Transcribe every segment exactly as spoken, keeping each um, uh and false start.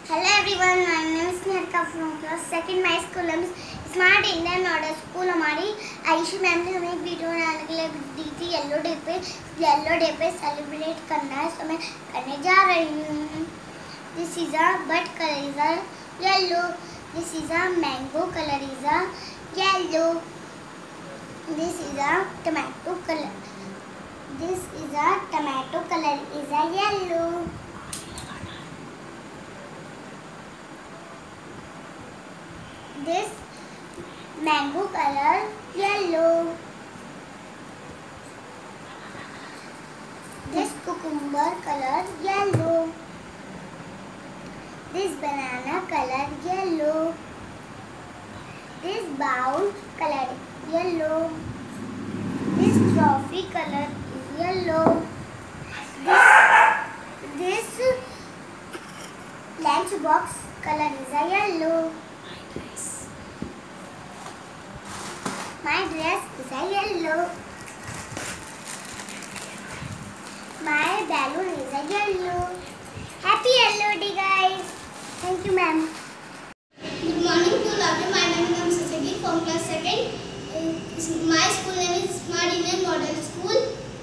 Hello everyone, my name is Niharika from class second. My school name is smart Indian model school. हमारी Ayushi ma'am ने हमें एक video बनाने के लिए दी थी। येलो डे पे येलो डे पे सेलिब्रेट करना है, तो मैं करने जा रही हूँ। This is a but colour is a yellow, this is a mango colour is a yellow, this is a tomato colour, this is a tomato colour is a yellow, this mango color yellow, this cucumber color yellow, this banana color yellow, this bowl color yellow, this trophy color is yellow, this, this lunch box color is a yellow, my dress is a yellow, my balloon is a yellow. Happy yellow day guys. Thank you ma'am. Good morning to all of you. My name is Ayushi Verma from class second. Uh, my school name is Smart Indian Model School.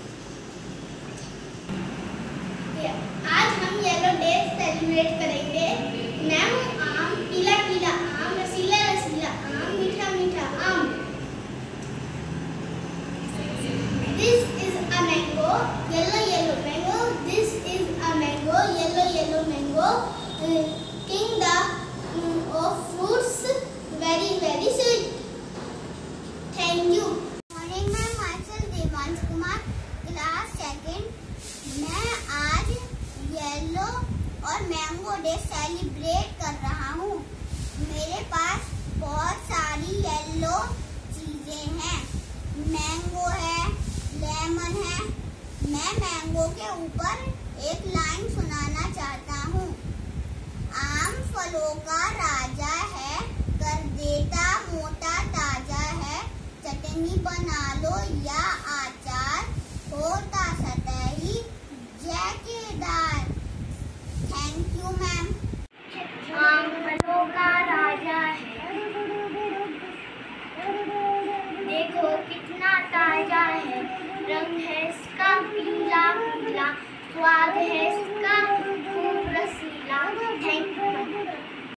Yeah. आज हम yellow day celebrate करेंगे। मैं हूँ आम, पीला पीला आम, रसीला रसीला आम, मीठा मीठा आम। This is a mango, yellow yellow mango. This is a mango, yellow yellow mango. Uh, king the um, of fruits, very very sweet. Thank you. Morning ma'am, myself Devansh Kumar, class second. मैं आज yellow और mango day celebrate कर रहा हूँ। मेरे पास बहुत सारी yellow चीजें हैं। मैंगो है, लेमन है। मैं मैंगो के ऊपर एक लाइन सुनाना चाहता हूँ। आम फलों का राजा है, कर देता मोटा ताजा है। चटनी बना लो या अचार, होता सतही जायकेदार। Thank you ma'am. आम फलों का राजा है, देखो कितना ताजा है। रंग है इसका पीला पीला, स्वाद है